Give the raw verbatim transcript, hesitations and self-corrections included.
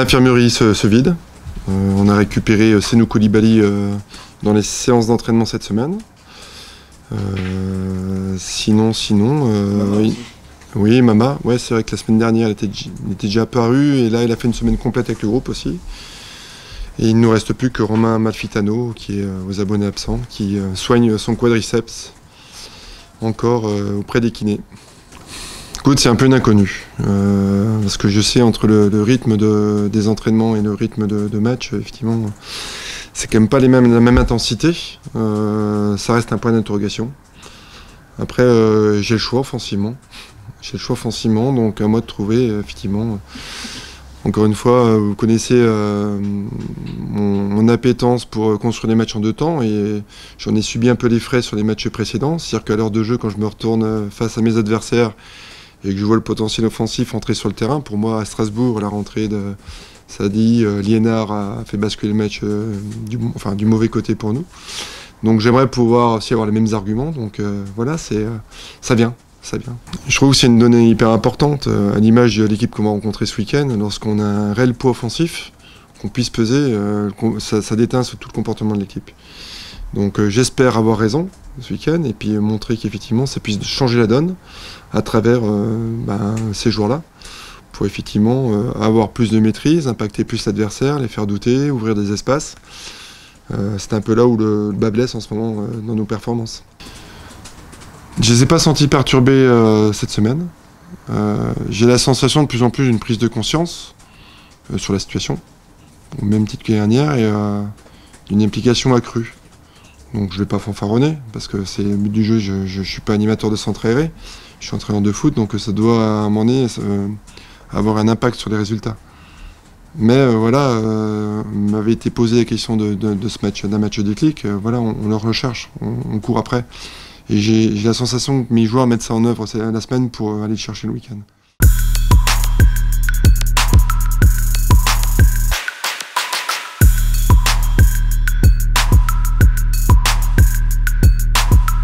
l'infirmerie se, se vide. Euh, on a récupéré euh, Senou Koulibaly euh, dans les séances d'entraînement cette semaine. Euh, sinon, sinon... Euh, oui. oui, Mama. Ouais, c'est vrai que la semaine dernière, elle était, elle était déjà apparue. Et là, elle a fait une semaine complète avec le groupe aussi. Et il ne nous reste plus que Romain Malfitano, qui est euh, aux abonnés absents, qui euh, soigne son quadriceps encore euh, auprès des kinés. Écoute, c'est un peu une inconnue, euh, parce que je sais entre le, le rythme de, des entraînements et le rythme de, de match, effectivement, c'est quand même pas les mêmes, la même intensité. Euh, ça reste un point d'interrogation. Après, euh, j'ai le choix offensivement. J'ai le choix offensivement, donc à moi de trouver, effectivement. Encore une fois, vous connaissez euh, mon, mon appétence pour construire des matchs en deux temps, et j'en ai subi un peu les frais sur les matchs précédents. C'est-à-dire qu'à l'heure de jeu, quand je me retourne face à mes adversaires, et que je vois le potentiel offensif entrer sur le terrain, pour moi, à Strasbourg, la rentrée de Sadi, euh, Liénard a fait basculer le match euh, du, enfin, du mauvais côté pour nous. Donc j'aimerais pouvoir aussi avoir les mêmes arguments. Donc euh, voilà, c'est, euh, ça vient, ça vient. Je trouve que c'est une donnée hyper importante, euh, à l'image de l'équipe qu'on va rencontrer ce week-end. Lorsqu'on a un réel poids offensif, qu'on puisse peser, euh, ça, ça déteint sur tout le comportement de l'équipe. Donc euh, j'espère avoir raison ce week-end et puis euh, montrer qu'effectivement ça puisse changer la donne à travers euh, ben, ces joueurs-là pour effectivement euh, avoir plus de maîtrise, impacter plus l'adversaire, les faire douter, ouvrir des espaces. Euh, c'est un peu là où le, le bas blesse en ce moment euh, dans nos performances. Je ne les ai pas sentis perturbés euh, cette semaine. Euh, j'ai la sensation de plus en plus d'une prise de conscience euh, sur la situation, au même titre que l'année dernière, et euh, d'une implication accrue. Donc je ne vais pas fanfaronner, parce que c'est le but du jeu, je ne suis pas animateur de centre aéré, je suis entraîneur de foot, donc ça doit à un moment donné euh, avoir un impact sur les résultats. Mais euh, voilà, euh, m'avait été posé la question de, de, de ce match, d'un match déclic, euh, voilà, on, on le recherche, on, on court après. Et j'ai la sensation que mes joueurs mettent ça en œuvre la semaine pour aller le chercher le week-end.